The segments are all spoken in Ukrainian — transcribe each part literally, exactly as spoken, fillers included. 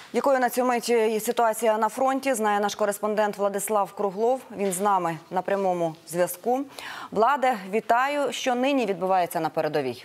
Якою на цю мить ситуація на фронті, знає наш кореспондент Владислав Круглов. Він з нами на прямому зв'язку. Владе, вітаю. Що нині відбувається на передовій?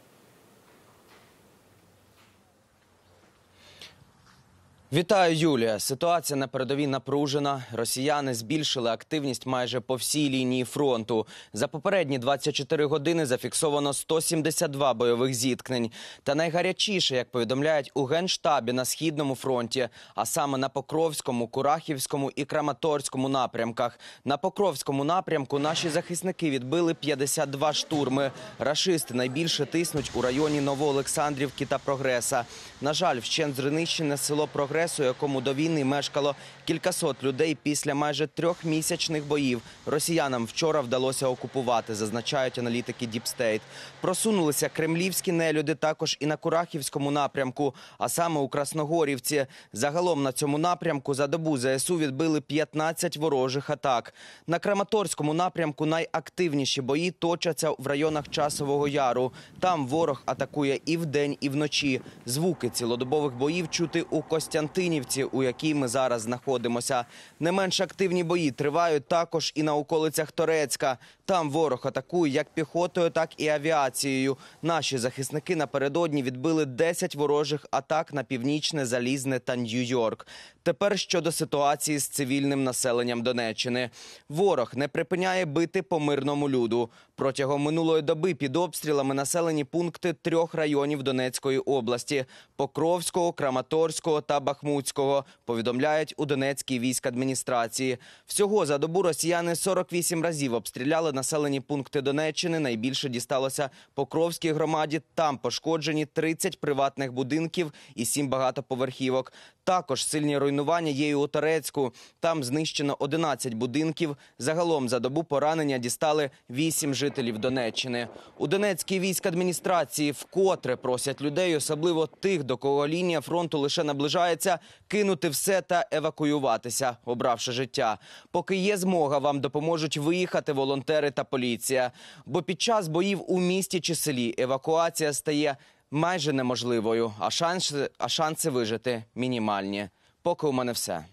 Вітаю, Юлія. Ситуація на передовій напружена. Росіяни збільшили активність майже по всій лінії фронту. За попередні двадцять чотири години зафіксовано сто сімдесят два бойових зіткнень. Та найгарячіше, як повідомляють у Генштабі на Східному фронті, а саме на Покровському, Курахівському і Краматорському напрямках. На Покровському напрямку наші захисники відбили п'ятдесят два штурми. Рашисти найбільше тиснуть у районі Новоолександрівки та Прогреса. На жаль, вщент знищене село Прогрес, у якому до війни мешкало кількасот людей, після майже трьохмісячних боїв росіянам вчора вдалося окупувати, зазначають аналітики Deep State. Просунулися кремлівські нелюди також і на Курахівському напрямку, а саме у Красногорівці. Загалом на цьому напрямку за добу ЗСУ відбили п'ятнадцять ворожих атак. На Краматорському напрямку найактивніші бої точаться в районах Часового Яру. Там ворог атакує і вдень, і вночі. Звуки цілодобових боїв чути у Костянтинівці, у якій ми зараз знаходимося. Не менш активні бої тривають також і на околицях Торецька. Там ворог атакує як піхотою, так і авіацією. Наші захисники напередодні відбили десять ворожих атак на Північне, Залізне та Нью-Йорк. Тепер щодо ситуації з цивільним населенням Донеччини. Ворог не припиняє бити по мирному люду. Протягом минулої доби під обстрілами населені пункти трьох районів Донецької області – Покровського, Краматорського та Бахмутського, повідомляють у Донецькій військадміністрації. Всього за добу росіяни сорок вісім разів обстріляли населені пункти Донеччини. Найбільше дісталося Покровській громаді. Там пошкоджені тридцять приватних будинків і сім багатоповерхівок. Також сильні руйнування є і у Торецьку. Там знищено одинадцять будинків. Загалом за добу поранення дістали вісім жителів Донеччини. У Донецькій військадміністрації вкотре просять людей, особливо тих, до кого лінія фронту лише наближається, кинути все та евакуюватися, обравши життя. Поки є змога, вам допоможуть виїхати волонтери та поліція. Бо під час боїв у місті чи селі евакуація стає майже неможливою, а шанси, а шанси вижити мінімальні. Поки у мене все.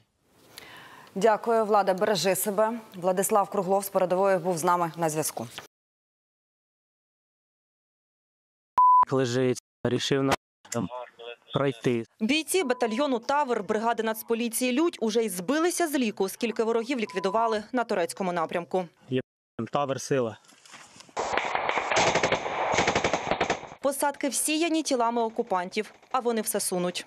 Дякую, Влада. Бережи себе. Владислав Круглов з передової був з нами на зв'язку. Лежить, рішив на пройти. Бійці батальйону «Тавр» бригади Нацполіції «Людь» уже й збилися з ліку, скільки ворогів ліквідували на Торецькому напрямку. Є «Тавр» сила. Посадки всіяні тілами окупантів, а вони все сунуть.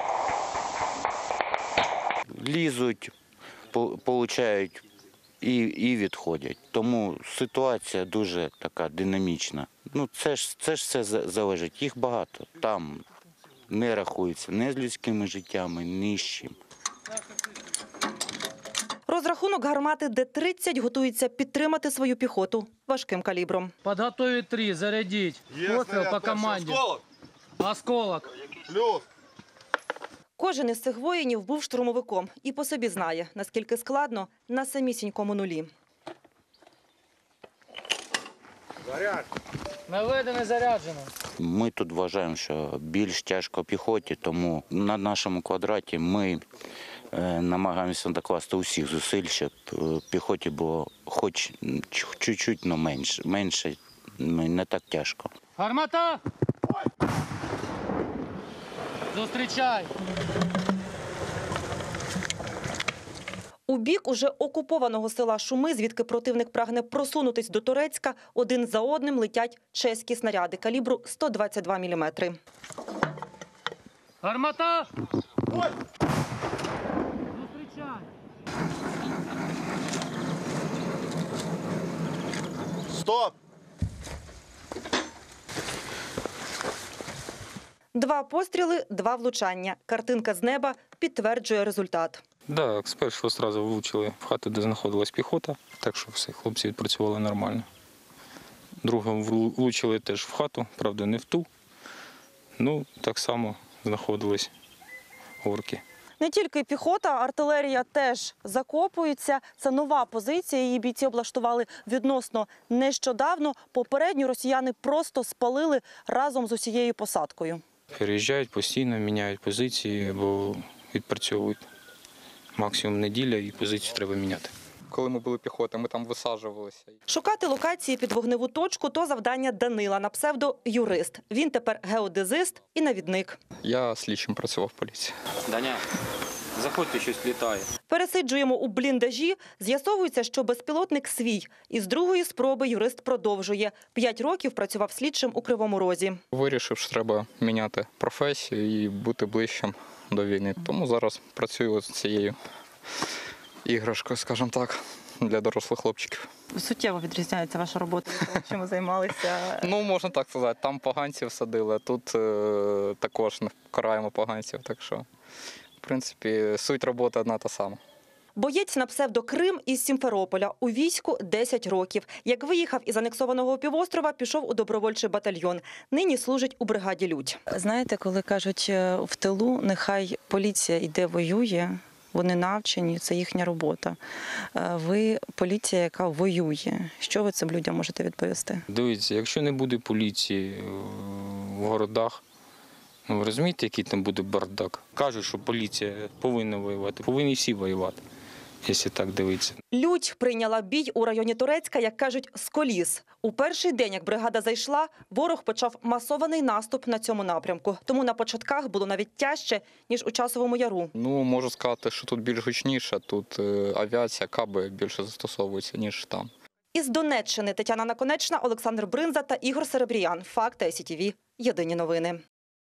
Лізуть, получають і, і відходять. Тому ситуація дуже така динамічна. Ну, це ж, це ж все залежить. Їх багато. Там не рахується не з людськими життями, ні з чим. Розрахунок гармати Д тридцять готується підтримати свою піхоту важким калібром. Підготовить три, зарядіть. Постріл по команді. Осколок. Осколок. Плюс. Кожен із цих воїнів був штурмовиком і по собі знає, наскільки складно на самісінькому нулі. Заряд. Наведено, заряджено. Ми тут вважаємо, що більш тяжко піхоті, тому на нашому квадраті ми намагаємося докласти усіх зусиль, щоб піхоті було хоч чуть-чуть, але менше, менше, не так тяжко. Гармата! Зустрічай! У бік уже окупованого села Шуми, звідки противник прагне просунутись до Торецька, один за одним летять чеські снаряди калібру сто двадцять два міліметри. Гармата! Зустрічай! Стоп! Два постріли, два влучання. Картинка з неба підтверджує результат. Так, спершу одразу влучили в хату, де знаходилась піхота, так що всі хлопці відпрацювали нормально. Другого влучили теж в хату, правда не в ту, ну так само знаходились орки. Не тільки піхота, артилерія теж закопується. Це нова позиція, її бійці облаштували відносно нещодавно. Попередню росіяни просто спалили разом з усією посадкою. Переїжджають постійно, міняють позиції, бо відпрацьовують. Максимум неділя і позицію треба міняти. Коли ми були піхоти, ми там висаджувалися. Шукати локації під вогневу точку – то завдання Данила на псевдо «Юрист». Він тепер геодезист і навідник. Я слідчим працював в поліції. Даня, заходьте, щось літає. Пересиджуємо у бліндажі. З'ясовується, що безпілотник свій. І з другої спроби юрист продовжує. П'ять років працював слідчим у Кривому Розі. Вирішив, що треба міняти професію і бути ближчим до війни. Тому зараз працюю з цією іграшкою, скажімо так, для дорослих хлопчиків. Суттєво відрізняється ваша робота від того, чим ви займалися? Ну, можна так сказати, там поганців садили, а тут е, також караємо поганців. Так що, в принципі, суть роботи одна та сама. Боєць на псевдо Крим із Сімферополя. У війську десять років. Як виїхав із анексованого півострова, пішов у добровольчий батальйон. Нині служить у бригаді «Людь». Знаєте, коли кажуть в тилу, нехай поліція йде воює, вони навчені, це їхня робота. Ви поліція, яка воює. Що ви цим людям можете відповісти? Дивіться, якщо не буде поліції в городах, ну, ви розумієте, який там буде бардак? Кажуть, що поліція повинна воювати, повинні всі воювати, якщо так дивитися. «Людь» прийняла бій у районі Турецька, як кажуть, з коліс. У перший день, як бригада зайшла, ворог почав масований наступ на цьому напрямку. Тому на початках було навіть тяжче, ніж у Часовому Яру. Ну, можу сказати, що тут більш гучніше, тут е, авіація, каби більше застосовуються, ніж там. Із Донеччини Тетяна Наконечна, Олександр Бринза та Ігор Серебріян. Факти ай сі ті ві. Єдині новини.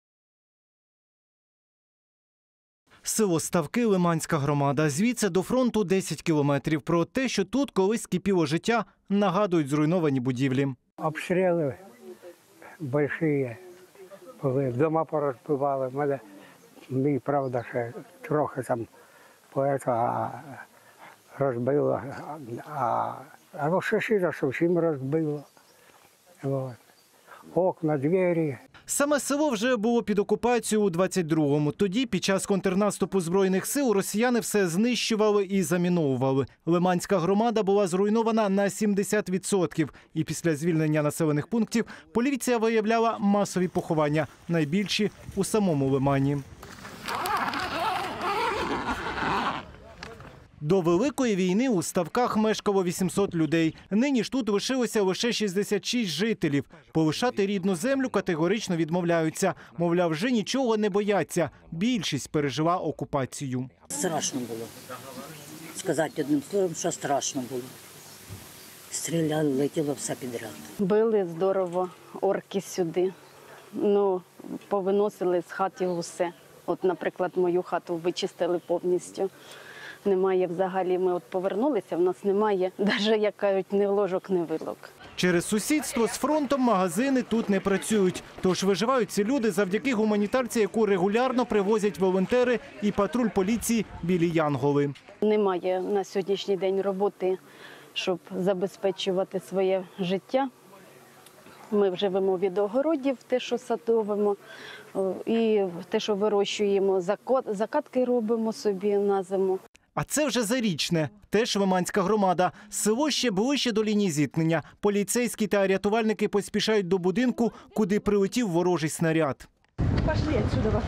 Село Ставки, Лиманська громада. Звідси до фронту десять кілометрів. Про те, що тут колись кипіло життя, нагадують зруйновані будівлі. Обстріли великі були, дома порозбивали. Мене, мій, правда, ще трохи там поета розбило, а, а розшишило, що всім розбило. От. Окна, двері. Саме село вже було під окупацією у двадцять другому. Тоді, під час контрнаступу Збройних сил, росіяни все знищували і заміновували. Лиманська громада була зруйнована на сімдесят відсотків. І після звільнення населених пунктів поліція виявляла масові поховання, найбільші у самому Лимані. До Великої війни у Ставках мешкало вісімсот людей. Нині ж тут лишилося лише шістдесят шість жителів. Полишати рідну землю категорично відмовляються. Мовляв, вже нічого не бояться. Більшість пережила окупацію. Страшно було. Сказати одним словом, що страшно було. Стріляли, летіло все підряд. Били здорово орки сюди. Ну, повиносили з хати усе. От, наприклад, мою хату вичистили повністю. Немає взагалі, ми от повернулися, в нас немає, навіть, як кажуть, ні ложок, ні вилок. Через сусідство з фронтом магазини тут не працюють. Тож виживають ці люди завдяки гуманітарці, яку регулярно привозять волонтери і патруль поліції «Білі Янголи». Немає на сьогоднішній день роботи, щоб забезпечувати своє життя. Ми живемо від огородів, те, що садовимо, і те, що вирощуємо, закатки робимо собі на зиму. А це вже Зарічне, теж Лиманська громада. Село ще ближче до лінії зіткнення. Поліцейські та рятувальники поспішають до будинку, куди прилетів ворожий снаряд. Пішли відсюди.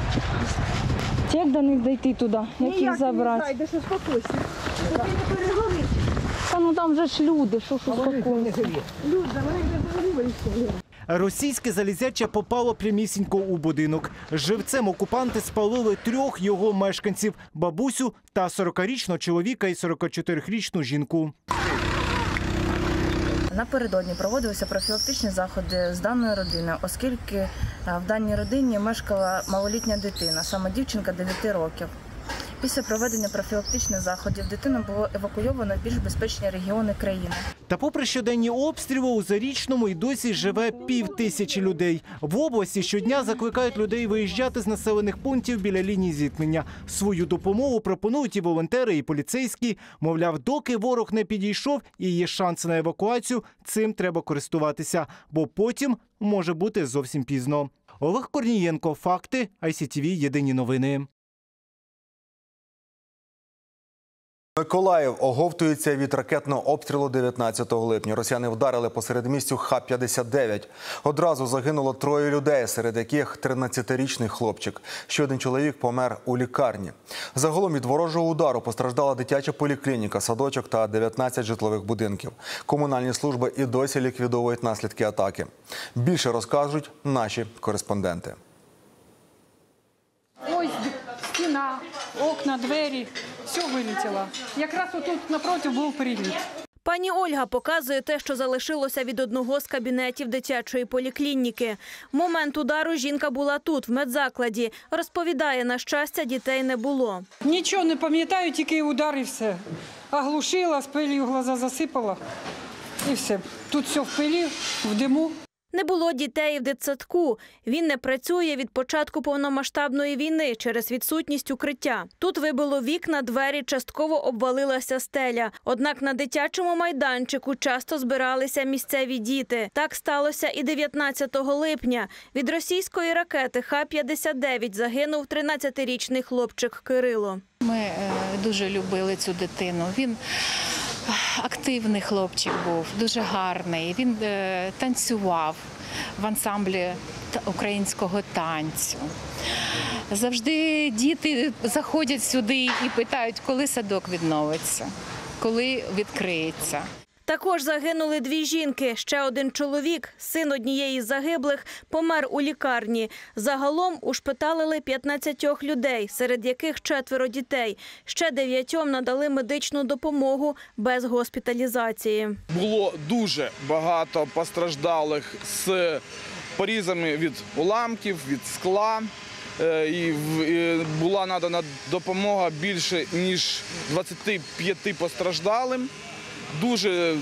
Як до них дійти туди? Як їх забрати? Ніяк не знайдеш, успокойся. Тобі не перегорить. Та ну там же ж люди, що ж успокоїться. Люди, вони не перегорить. Російське залізяче попало прямісінько у будинок. Живцем окупанти спалили трьох його мешканців – бабусю та сорокарічного чоловіка і сорокачотирирічну жінку. Напередодні проводилися профілактичні заходи з даною родиною, оскільки в даній родині мешкала малолітня дитина, саме дівчинка дев'яти років. Після проведення профілактичних заходів дитину було евакуйовано в більш безпечні регіони країни. Та попри щоденні обстріли, у Зарічному і досі живе пів тисячі людей. В області щодня закликають людей виїжджати з населених пунктів біля лінії зіткнення. Свою допомогу пропонують і волонтери, і поліцейські. Мовляв, доки ворог не підійшов і є шанси на евакуацію, цим треба користуватися, бо потім може бути зовсім пізно. Олег Корнієнко, факти, ай сі ті ві, єдині новини. Миколаїв оговтується від ракетного обстрілу дев'ятнадцятого липня. Росіяни вдарили по середмістю Х п'ятдесят дев'ять. Одразу загинуло троє людей, серед яких тринадцятирічний хлопчик. Ще один чоловік помер у лікарні. Загалом від ворожого удару постраждала дитяча поліклініка, садочок та дев'ятнадцять житлових будинків. Комунальні служби і досі ліквідовують наслідки атаки. Більше розкажуть наші кореспонденти. Ось стіна, окна, двері, все вилетіло. Якраз отут напроти був приліт. Пані Ольга показує те, що залишилося від одного з кабінетів дитячої поліклініки. В момент удару жінка була тут, в медзакладі. Розповідає, на щастя, дітей не було. Нічого не пам'ятаю, тільки удар і все. Оглушила, з пилью глаза засипала і все. Тут все в пилі, в диму. Не було дітей в дитсадку. Він не працює від початку повномасштабної війни через відсутність укриття. Тут вибило вікна, двері, частково обвалилася стеля. Однак на дитячому майданчику часто збиралися місцеві діти. Так сталося і дев'ятнадцятого липня. Від російської ракети Х п'ятдесят дев'ять загинув тринадцятирічний хлопчик Кирило. Ми е, дуже любили цю дитину. Він активний хлопчик був, дуже гарний. Він е, танцював в ансамблі українського танцю. Завжди діти заходять сюди і питають, коли садок відновиться, коли відкриється. Також загинули дві жінки. Ще один чоловік, син однієї з загиблих, помер у лікарні. Загалом ушпиталили п'ятнадцять людей, серед яких четверо дітей. Ще дев'ятьом надали медичну допомогу без госпіталізації. Було дуже багато постраждалих з порізами від уламків, від скла. І була надана допомога більше, ніж двадцяти п'яти постраждалим. Дуже е,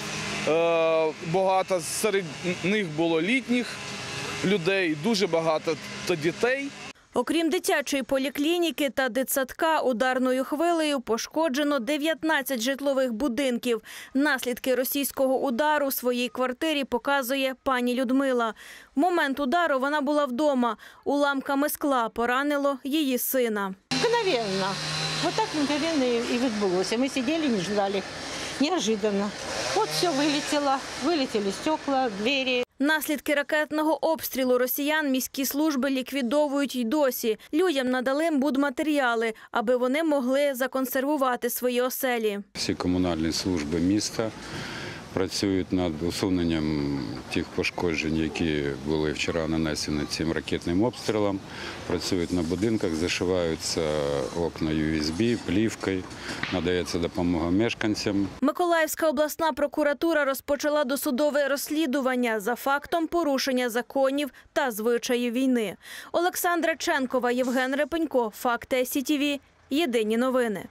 багато серед них було літніх людей, дуже багато дітей. Окрім дитячої поліклініки та дитсадка, ударною хвилею пошкоджено дев'ятнадцять житлових будинків. Наслідки російського удару в своїй квартирі показує пані Людмила. В момент удару вона була вдома. Уламками скла поранило її сина. Мгновенно. Вот так мгновенно і відбулося. Ми сиділи, не чекали. Неожиданно. От все вилетіло, вилетіли стекла, двері. Наслідки ракетного обстрілу росіян міські служби ліквідовують й досі. Людям надали будматеріали, аби вони могли законсервувати свої оселі. Всі комунальні служби міста працюють над усуненням тих пошкоджень, які були вчора нанесені цим ракетним обстрілом. Працюють на будинках, зашиваються окна ю ес бі, плівкою, надається допомога мешканцям. Миколаївська обласна прокуратура розпочала досудове розслідування за фактом порушення законів та звичаїв війни. Олександра Ченкова, Євген Репенько, Факти Сі Ті Ві, Єдині новини.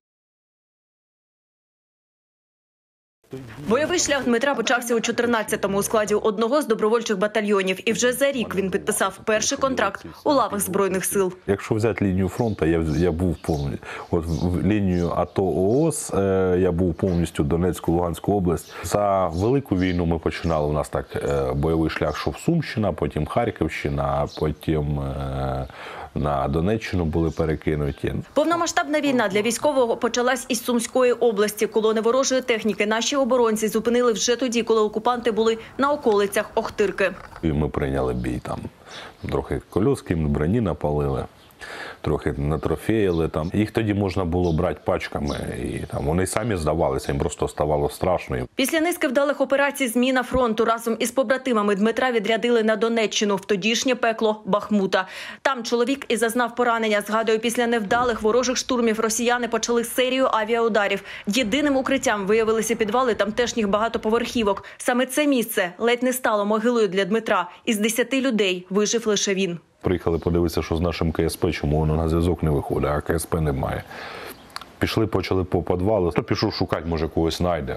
Бойовий шлях Дмитра почався у чотирнадцятому у складі одного з добровольчих батальйонів. І вже за рік він підписав перший контракт у лавах Збройних сил. Якщо взяти лінію фронту, я, я був повністю. От в лінію АТО ООС я був повністю Донецьку, Луганську область. За Велику війну ми починали, у нас так бойовий шлях, що в Сумщина, потім Харківщина, потім на Донеччину були перекинуті. Повномасштабна війна для військового почалась із Сумської області. Колони ворожої техніки наші оборонці зупинили вже тоді, коли окупанти були на околицях Охтирки. І ми прийняли бій там. Трохи кольоски, броні напалили, трохи натрофеїли там. Їх тоді можна було брати пачками, і там вони самі здавалися, їм просто ставало страшно. Після низки вдалих операцій зміна фронту разом із побратимами Дмитра відрядили на Донеччину, в тодішнє пекло Бахмута. Там чоловік і зазнав поранення. Згадує, після невдалих ворожих штурмів росіяни почали серію авіаударів. Єдиним укриттям виявилися підвали тамтешніх багатоповерхівок. Саме це місце ледь не стало могилою для Дмитра. Із десяти людей вижив лише він. Приїхали подивитися, що з нашим ка ес пе, чому воно на зв'язок не виходить, а ка ес пе немає. Пішли, почали по підвалу. То пішов шукати, може когось знайде.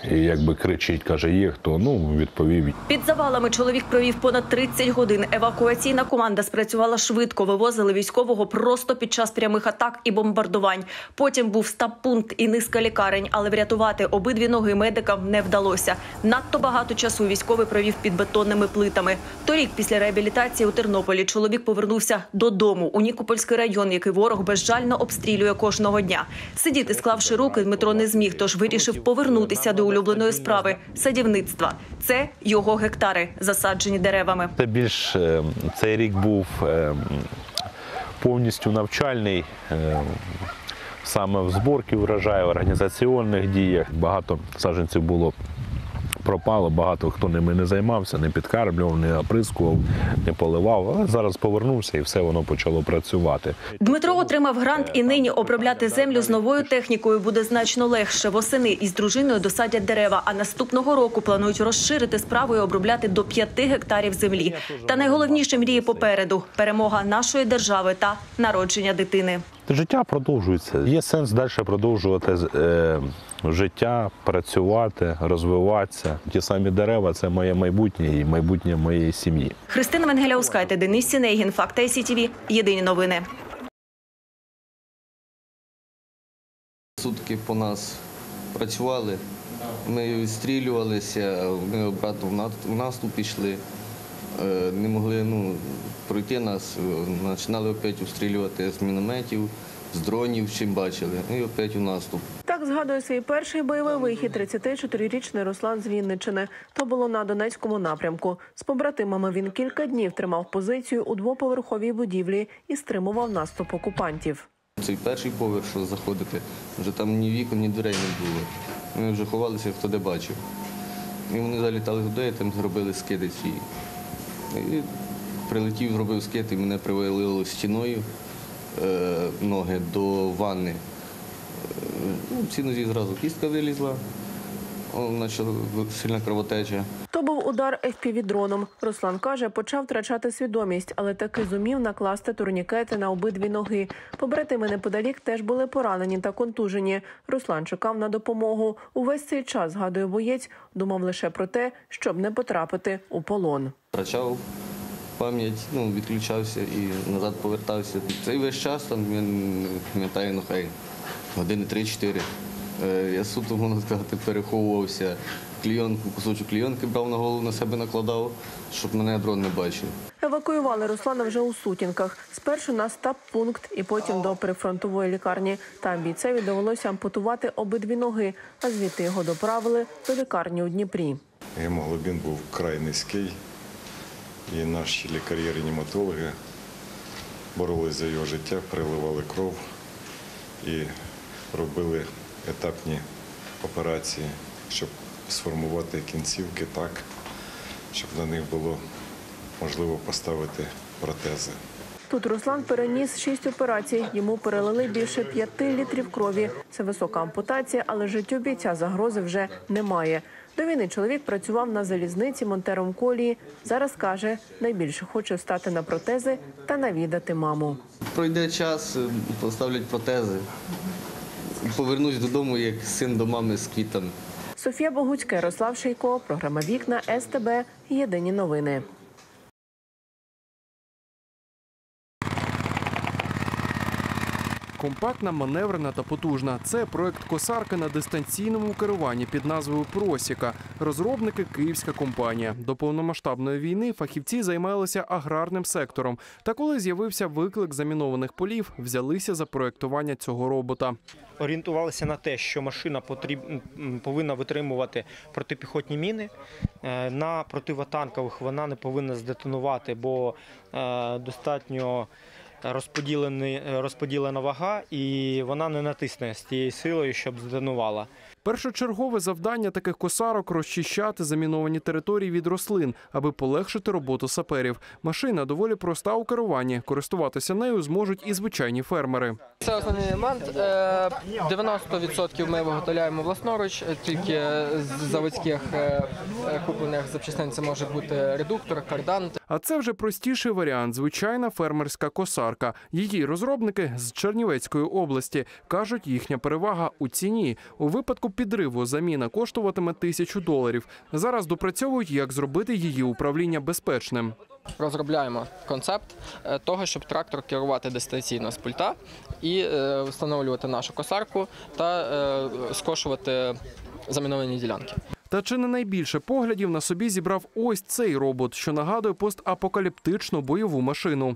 і якби кричить, каже, є хто, ну, відповів. Під завалами чоловік провів понад тридцять годин. Евакуаційна команда спрацювала швидко, вивозили військового просто під час прямих атак і бомбардувань. Потім був стаб-пункт і низка лікарень, але врятувати обидві ноги медикам не вдалося. Надто багато часу військовий провів під бетонними плитами. Торік після реабілітації у Тернополі чоловік повернувся додому у Нікопольський район, який ворог безжально обстрілює кожного дня. Сидіти, склавши руки, Дмитро не зміг, тож вирішив повернутися до улюбленої справи – садівництва. Це його гектари, засаджені деревами. Це більш, цей рік був повністю навчальний, саме в зборці врожаю, в організаційних діях. Багато саджанців було пропало, багато хто ними не займався, не підкармлював, не оприскував, не поливав. Але зараз повернувся і все воно почало працювати. Дмитро отримав грант і нині обробляти землю з новою технікою буде значно легше. Восени із дружиною досадять дерева, а наступного року планують розширити справу і обробляти до п'яти гектарів землі. Та найголовніше мрії попереду – перемога нашої держави та народження дитини. Життя продовжується. Є сенс далі продовжувати е, життя, працювати, розвиватися. Ті самі дерева – це моє майбутнє і майбутнє моєї сім'ї. Христина Венгеляускайте, Денис Сінейгін, Факт ай сі ті ві, Єдині новини. Сутки по нас працювали, ми відстрілювалися, ми обратно в наступ пішли. Не могли ну, пройти нас, починали опять обстрілювати з мінометів, з дронів, чим бачили, і опять у наступ. Так згадує свій перший бойовий вихід тридцятичотирирічний Руслан з Вінниччини. То було на Донецькому напрямку. З побратимами він кілька днів тримав позицію у двоповерховій будівлі і стримував наступ окупантів. Цей перший поверх, що заходити, вже там ні вікон, ні дверей не було. Ми вже ховалися, хто де бачив. І вони залітали туди, там зробили скиди свої. І прилетів, зробив скид, і мене привалило стіною е, ноги до ванни. Ну, в цій нозі зразу кістка вилізла, почала сильна кровотеча. То був удар еф пі ві-дроном. Руслан каже, почав втрачати свідомість, але таки зумів накласти турнікети на обидві ноги. Побратими неподалік теж були поранені та контужені. Руслан чекав на допомогу. Увесь цей час, згадує боєць, думав лише про те, щоб не потрапити у полон. Втрачав пам'ять, ну, відключався і назад повертався. Цей весь час, там, я пам'ятаю, ну, хай години три-чотири. Я суто, можна сказати, переховувався. Клійонку, кусочок клійонки брав на голову, на себе накладав, щоб мене дрон не бачив. Евакуювали Руслана вже у сутінках. Спершу на стаб-пункт і потім до прифронтової лікарні. Там бійцеві довелося ампутувати обидві ноги, а звідти його доправили до лікарні у Дніпрі. Гемоглобін був вкрай низький, і наші лікарі-реаніматологи боролись за його життя, переливали кров і робили етапні операції, щоб сформувати кінцівки так, щоб на них було можливо поставити протези. Тут Руслан переніс шість операцій. Йому перелили більше п'яти літрів крові. Це висока ампутація, але життю бійця загрози вже немає. До війни чоловік працював на залізниці монтером колії. Зараз, каже, найбільше хоче стати на протези та навідати маму. Пройде час, поставлять протези. Повернусь додому, як син до мами з квітами. Софія Богуцька, Ярослав Шейко, програма «Вікна», ес те бе, Єдині новини. Компактна, маневрена та потужна. Це проект «Косарка» на дистанційному керуванні під назвою «Просіка». Розробники – київська компанія. До повномасштабної війни фахівці займалися аграрним сектором. Та коли з'явився виклик замінованих полів, взялися за проектування цього робота. Орієнтувалися на те, що машина потріб... повинна витримувати протипіхотні міни. На противотанкових вона не повинна здетонувати, бо е, достатньо розподілена вага, і вона не натисне з тією силою, щоб здетонувала. Першочергове завдання таких косарок – розчищати заміновані території від рослин, аби полегшити роботу саперів. Машина доволі проста у керуванні. Користуватися нею зможуть і звичайні фермери. Це основний елемент. дев'яносто відсотків ми виготовляємо власноруч, тільки з заводських куплених запчастин це може бути редуктор, кардан. А це вже простіший варіант – звичайна фермерська косарка. Її розробники з Чернівецької області. Кажуть, їхня перевага у ціні. У випадку підриву заміна коштуватиме тисячу доларів. Зараз допрацьовують, як зробити її управління безпечним. Розробляємо концепт того, щоб трактор керувати дистанційно з пульта і е, встановлювати нашу косарку та е, скошувати заміновані ділянки. Та чи не найбільше поглядів на собі зібрав ось цей робот, що нагадує постапокаліптичну бойову машину.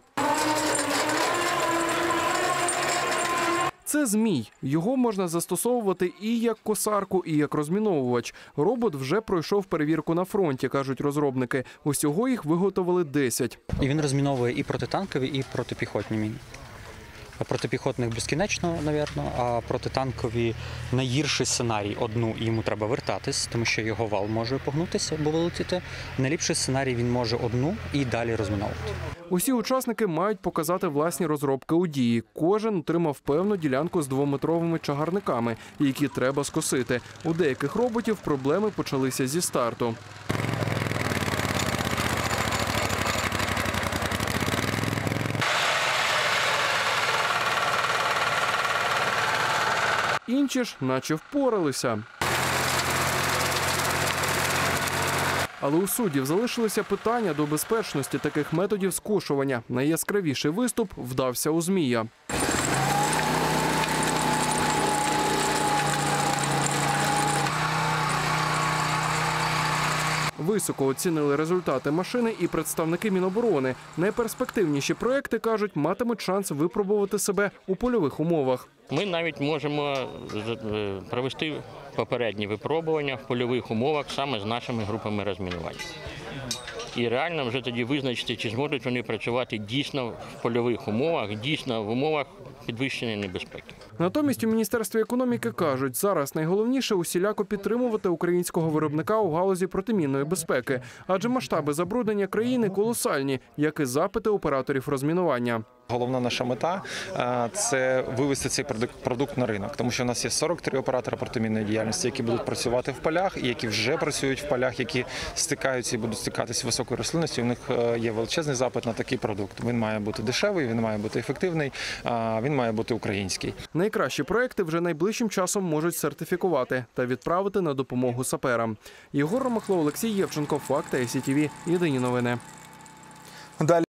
Це «Змій». Його можна застосовувати і як косарку, і як розміновувач. Робот вже пройшов перевірку на фронті, кажуть розробники. Усього їх виготовили десять. І він розміновує і протитанкові, і протипіхотні міни. Протипіхотних безкінечно, напевно, а протитанкові найгірший сценарій. Одну йому треба вертатись, тому що його вал може погнутися або вилетіти. Найліпший сценарій він може одну і далі розміновувати. Усі учасники мають показати власні розробки у дії. Кожен отримав певну ділянку з двометровими чагарниками, які треба скосити. У деяких роботів проблеми почалися зі старту. Інші ж наче впоралися. Але у суддів залишилися питання до безпечності таких методів скошування. Найяскравіший виступ вдався у «Змія». Високо оцінили результати машини і представники Міноборони. Найперспективніші проекти, кажуть, матимуть шанс випробувати себе у польових умовах. Ми навіть можемо провести попередні випробування в польових умовах саме з нашими групами розмінування. І реально вже тоді визначити, чи зможуть вони працювати дійсно в польових умовах, дійсно в умовах підвищеної небезпеки. Натомість у Міністерстві економіки кажуть, зараз найголовніше усіляко підтримувати українського виробника у галузі протимінної безпеки, адже масштаби забруднення країни колосальні, як і запити операторів розмінування. Головна наша мета – це вивести цей продукт на ринок, тому що у нас є сорок три оператора протимінної діяльності, які будуть працювати в полях, і які вже працюють в полях, які стикаються і будуть стикатися з високою рослинністю. У них є величезний запит на такий продукт. Він має бути дешевий, він має бути ефективний, він має бути український. Найкращі проекти вже найближчим часом можуть сертифікувати та відправити на допомогу саперам. Єгор Ромахло, Олексій Євченко, Факти, ай сі ті ві, єдині новини. Далі